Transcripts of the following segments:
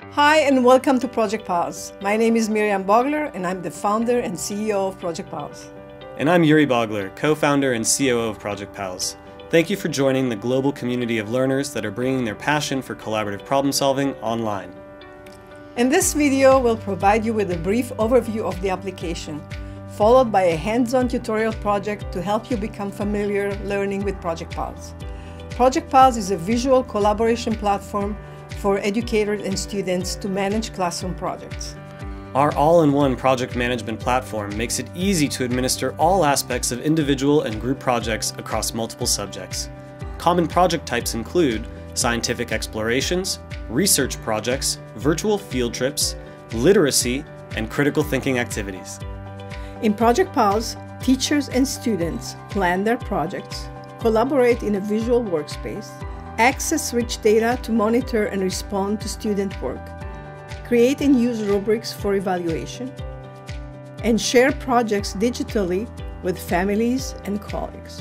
Hi and welcome to Project Pals. My name is Miriam Bogler and I'm the founder and CEO of Project Pals. And I'm Yuri Bogler, co-founder and COO of Project Pals. Thank you for joining the global community of learners that are bringing their passion for collaborative problem solving online. In this video, we'll provide you with a brief overview of the application, followed by a hands-on tutorial project to help you become familiar learning with Project Pals. Project Pals is a visual collaboration platform for educators and students to manage classroom projects. Our all-in-one project management platform makes it easy to administer all aspects of individual and group projects across multiple subjects. Common project types include scientific explorations, research projects, virtual field trips, literacy, and critical thinking activities. In Project Pals, teachers and students plan their projects, collaborate in a visual workspace, access rich data to monitor and respond to student work, create and use rubrics for evaluation, and share projects digitally with families and colleagues.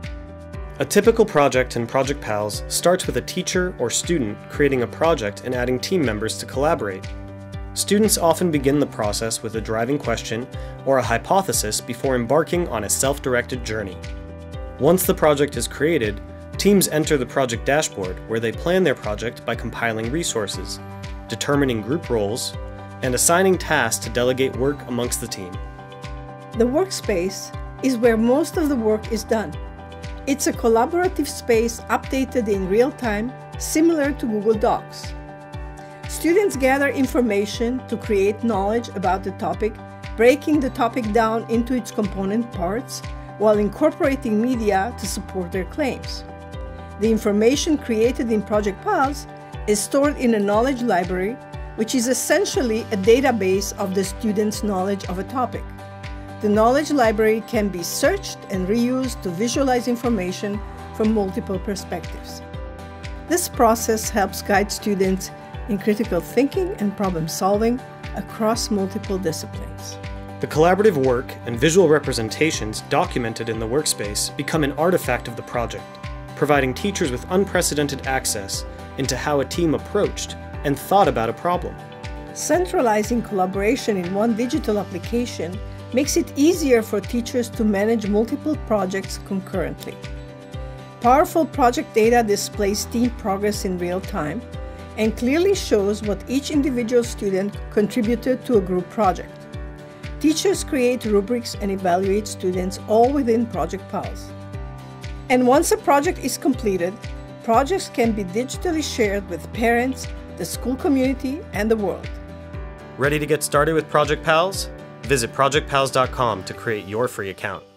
A typical project in Project Pals starts with a teacher or student creating a project and adding team members to collaborate. Students often begin the process with a driving question or a hypothesis before embarking on a self-directed journey. Once the project is created, teams enter the project dashboard where they plan their project by compiling resources, determining group roles, and assigning tasks to delegate work amongst the team. The workspace is where most of the work is done. It's a collaborative space updated in real time, similar to Google Docs. Students gather information to create knowledge about the topic, breaking the topic down into its component parts, while incorporating media to support their claims. The information created in Project Pals is stored in a knowledge library, which is essentially a database of the student's knowledge of a topic. The knowledge library can be searched and reused to visualize information from multiple perspectives. This process helps guide students in critical thinking and problem solving across multiple disciplines. The collaborative work and visual representations documented in the workspace become an artifact of the project, providing teachers with unprecedented access into how a team approached and thought about a problem. Centralizing collaboration in one digital application makes it easier for teachers to manage multiple projects concurrently. Powerful project data displays team progress in real time and clearly shows what each individual student contributed to a group project. Teachers create rubrics and evaluate students all within Project Pals. And once a project is completed, projects can be digitally shared with parents, the school community, and the world. Ready to get started with Project Pals? Visit projectpals.com to create your free account.